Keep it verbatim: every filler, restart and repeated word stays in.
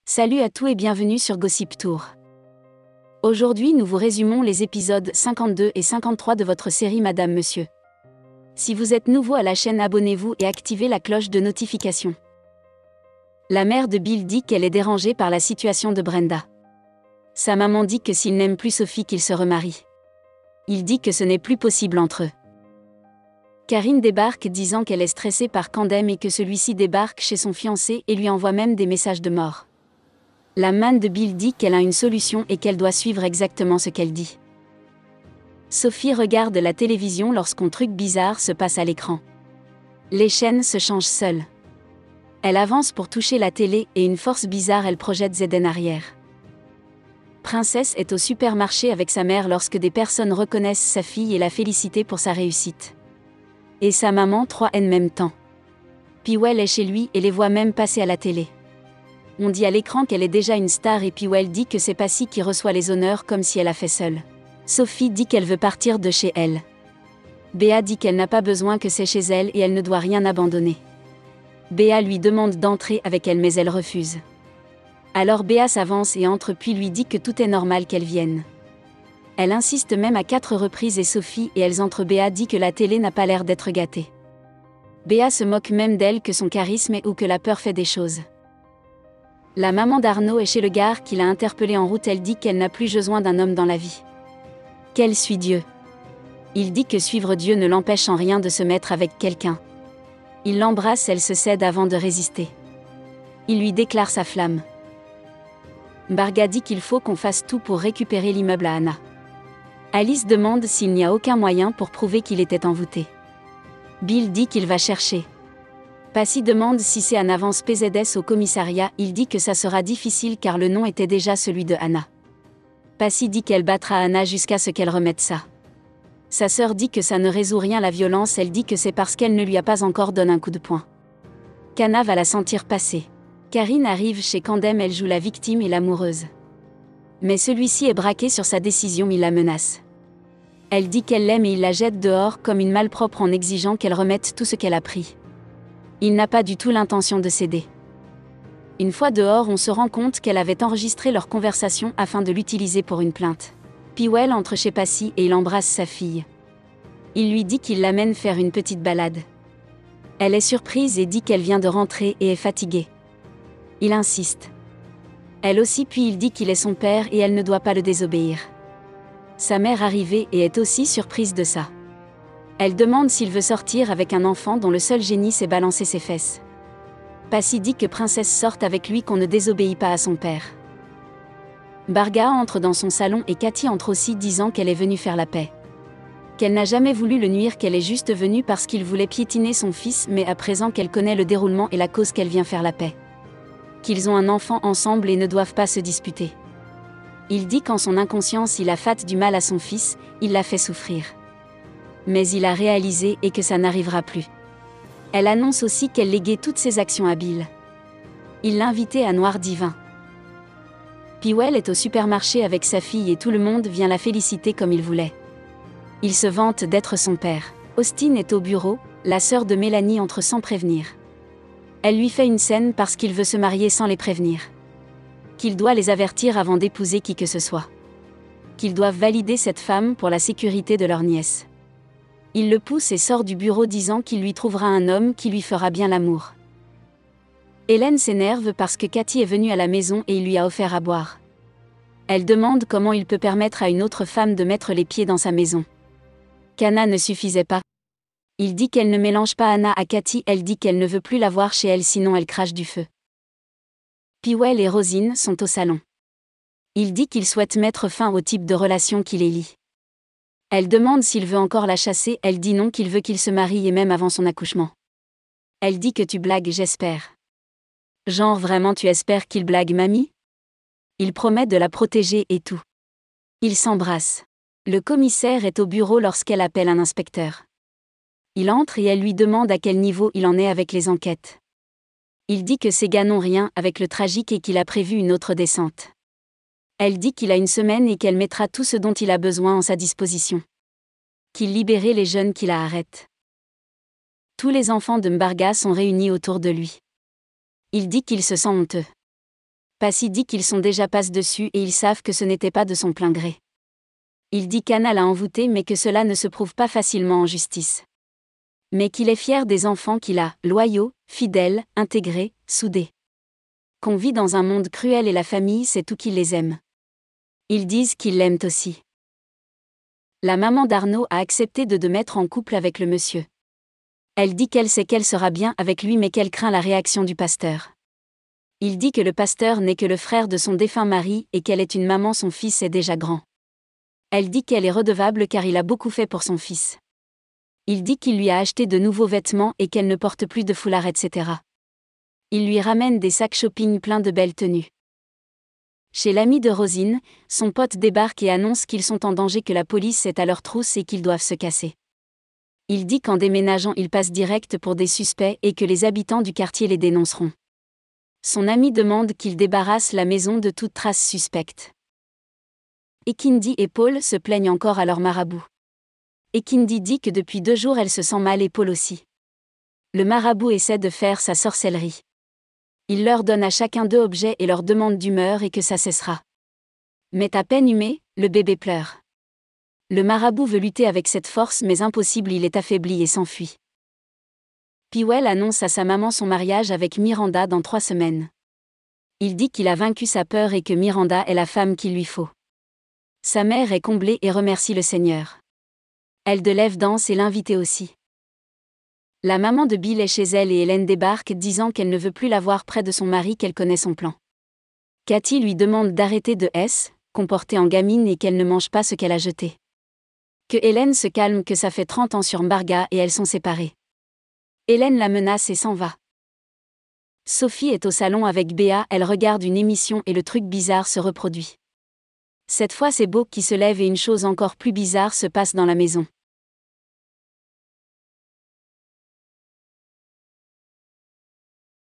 Salut à tous et bienvenue sur Gossip Tour. Aujourd'hui nous vous résumons les épisodes cinquante-deux et cinquante-trois de votre série Madame Monsieur. Si vous êtes nouveau à la chaîne, abonnez-vous et activez la cloche de notification. La mère de Bill dit qu'elle est dérangée par la situation de Brenda. Sa maman dit que s'il n'aime plus Sophie qu'il se remarie. Il dit que ce n'est plus possible entre eux. Karine débarque disant qu'elle est stressée par Candem et que celui-ci débarque chez son fiancé et lui envoie même des messages de mort. La manne de Bill dit qu'elle a une solution et qu'elle doit suivre exactement ce qu'elle dit. Sophie regarde la télévision lorsqu'un truc bizarre se passe à l'écran. Les chaînes se changent seules. Elle avance pour toucher la télé et une force bizarre elle projette Zeden arrière. Princesse est au supermarché avec sa mère lorsque des personnes reconnaissent sa fille et la félicitent pour sa réussite. Et sa maman trois en même temps. Piwell est chez lui et les voit même passer à la télé. On dit à l'écran qu'elle est déjà une star et Piwell dit que c'est Passy qui reçoit les honneurs comme si elle a fait seule. Sophie dit qu'elle veut partir de chez elle. Béa dit qu'elle n'a pas besoin, que c'est chez elle et elle ne doit rien abandonner. Béa lui demande d'entrer avec elle mais elle refuse. Alors Béa s'avance et entre puis lui dit que tout est normal qu'elle vienne. Elle insiste même à quatre reprises et Sophie et elles entrent. Béa dit que la télé n'a pas l'air d'être gâtée. Béa se moque même d'elle, que son charisme ou que la peur fait des choses. La maman d'Arnaud est chez le gars qui l'a interpellée en route. Elle dit qu'elle n'a plus besoin d'un homme dans la vie. Qu'elle suit Dieu. Il dit que suivre Dieu ne l'empêche en rien de se mettre avec quelqu'un. Il l'embrasse, elle se cède avant de résister. Il lui déclare sa flamme. Barga dit qu'il faut qu'on fasse tout pour récupérer l'immeuble à Anna. Alice demande s'il n'y a aucun moyen pour prouver qu'il était envoûté. Bill dit qu'il va chercher. Passy demande si c'est un avance P Z S au commissariat. Il dit que ça sera difficile car le nom était déjà celui de Anna. Passy dit qu'elle battra Anna jusqu'à ce qu'elle remette ça. Sa sœur dit que ça ne résout rien la violence. Elle dit que c'est parce qu'elle ne lui a pas encore donné un coup de poing. Qu'Anna va la sentir passer. Karine arrive chez Candem, elle joue la victime et l'amoureuse. Mais celui-ci est braqué sur sa décision, il la menace. Elle dit qu'elle l'aime et il la jette dehors comme une malpropre en exigeant qu'elle remette tout ce qu'elle a pris. Il n'a pas du tout l'intention de céder. Une fois dehors, on se rend compte qu'elle avait enregistré leur conversation afin de l'utiliser pour une plainte. Piwell entre chez Passy et il embrasse sa fille. Il lui dit qu'il l'amène faire une petite balade. Elle est surprise et dit qu'elle vient de rentrer et est fatiguée. Il insiste. Elle aussi, puis il dit qu'il est son père et elle ne doit pas le désobéir. Sa mère arrivée et est aussi surprise de ça. Elle demande s'il veut sortir avec un enfant dont le seul génie c'est balancer ses fesses. Passy dit que Princesse sorte avec lui, qu'on ne désobéit pas à son père. Barga entre dans son salon et Cathy entre aussi disant qu'elle est venue faire la paix. Qu'elle n'a jamais voulu le nuire, qu'elle est juste venue parce qu'il voulait piétiner son fils, mais à présent qu'elle connaît le déroulement et la cause, qu'elle vient faire la paix. Qu'ils ont un enfant ensemble et ne doivent pas se disputer. Il dit qu'en son inconscience il a fait du mal à son fils, il l'a fait souffrir. Mais il a réalisé et que ça n'arrivera plus. Elle annonce aussi qu'elle léguait toutes ses actions à Bill. Il l'invitait à Noir Divin. Piwell est au supermarché avec sa fille et tout le monde vient la féliciter comme il voulait. Il se vante d'être son père. Austin est au bureau, la sœur de Mélanie entre sans prévenir. Elle lui fait une scène parce qu'il veut se marier sans les prévenir. Qu'il doit les avertir avant d'épouser qui que ce soit. Qu'ils doivent valider cette femme pour la sécurité de leur nièce. Il le pousse et sort du bureau disant qu'il lui trouvera un homme qui lui fera bien l'amour. Hélène s'énerve parce que Cathy est venue à la maison et il lui a offert à boire. Elle demande comment il peut permettre à une autre femme de mettre les pieds dans sa maison. Qu'Anna ne suffisait pas. Il dit qu'elle ne mélange pas Anna à Cathy, elle dit qu'elle ne veut plus la voir chez elle sinon elle crache du feu. Piwell et Rosine sont au salon. Il dit qu'il souhaite mettre fin au type de relation qui les lie. Elle demande s'il veut encore la chasser, elle dit non, qu'il veut qu'il se marie et même avant son accouchement. Elle dit que tu blagues, j'espère. Genre vraiment tu espères qu'il blague mamie? Il promet de la protéger et tout. Ils s'embrassent. Le commissaire est au bureau lorsqu'elle appelle un inspecteur. Il entre et elle lui demande à quel niveau il en est avec les enquêtes. Il dit que ces gars n'ont rien avec le tragique et qu'il a prévu une autre descente. Elle dit qu'il a une semaine et qu'elle mettra tout ce dont il a besoin en sa disposition. Qu'il libérerait les jeunes qui la arrêtent. Tous les enfants de Mbarga sont réunis autour de lui. Il dit qu'il se sent honteux. Passy dit qu'ils sont déjà passe dessus et ils savent que ce n'était pas de son plein gré. Il dit qu'Anna l'a envoûté mais que cela ne se prouve pas facilement en justice. Mais qu'il est fier des enfants qu'il a, loyaux, fidèles, intégrés, soudés. Qu'on vit dans un monde cruel et la famille c'est tout qu'ils les aiment. Ils disent qu'ils l'aiment aussi. La maman d'Arnaud a accepté de de mettre en couple avec le monsieur. Elle dit qu'elle sait qu'elle sera bien avec lui mais qu'elle craint la réaction du pasteur. Il dit que le pasteur n'est que le frère de son défunt mari et qu'elle est une maman, son fils est déjà grand. Elle dit qu'elle est redevable car il a beaucoup fait pour son fils. Il dit qu'il lui a acheté de nouveaux vêtements et qu'elle ne porte plus de foulard et cetera. Il lui ramène des sacs shopping pleins de belles tenues. Chez l'ami de Rosine, son pote débarque et annonce qu'ils sont en danger, que la police est à leur trousse et qu'ils doivent se casser. Il dit qu'en déménageant ils passent direct pour des suspects et que les habitants du quartier les dénonceront. Son ami demande qu'il débarrasse la maison de toute trace suspecte. Ekindi et Paul se plaignent encore à leur marabout. Ekindi dit que depuis deux jours elle se sent mal et Paul aussi. Le marabout essaie de faire sa sorcellerie. Il leur donne à chacun deux objets et leur demande d'humeur et que ça cessera. Mais à peine humé, le bébé pleure. Le marabout veut lutter avec cette force mais impossible, il est affaibli et s'enfuit. Piwell annonce à sa maman son mariage avec Miranda dans trois semaines. Il dit qu'il a vaincu sa peur et que Miranda est la femme qu'il lui faut. Sa mère est comblée et remercie le Seigneur. Elle de lève danse et l'invité aussi. La maman de Bill est chez elle et Hélène débarque disant qu'elle ne veut plus la voir près de son mari, qu'elle connaît son plan. Cathy lui demande d'arrêter de s, comporter en gamine et qu'elle ne mange pas ce qu'elle a jeté. Que Hélène se calme, que ça fait trente ans sur Mbarga et elles sont séparées. Hélène la menace et s'en va. Sophie est au salon avec Béa, elle regarde une émission et le truc bizarre se reproduit. Cette fois c'est Beau qui se lève et une chose encore plus bizarre se passe dans la maison.